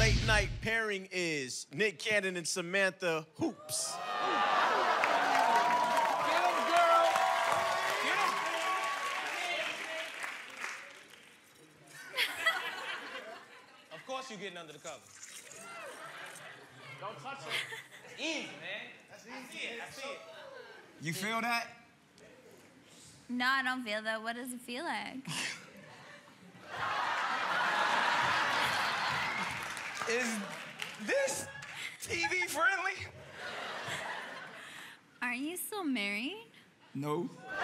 late night pairing is Nick Cannon and Samantha Hoopes. Get him, girl. Get him. Of course you're getting under the cover. Don't touch it. Easy, man. That's easy. I see it. I see it. You feel that? No, I don't feel that. What does it feel like? Is this TV friendly? Aren't you still married? No.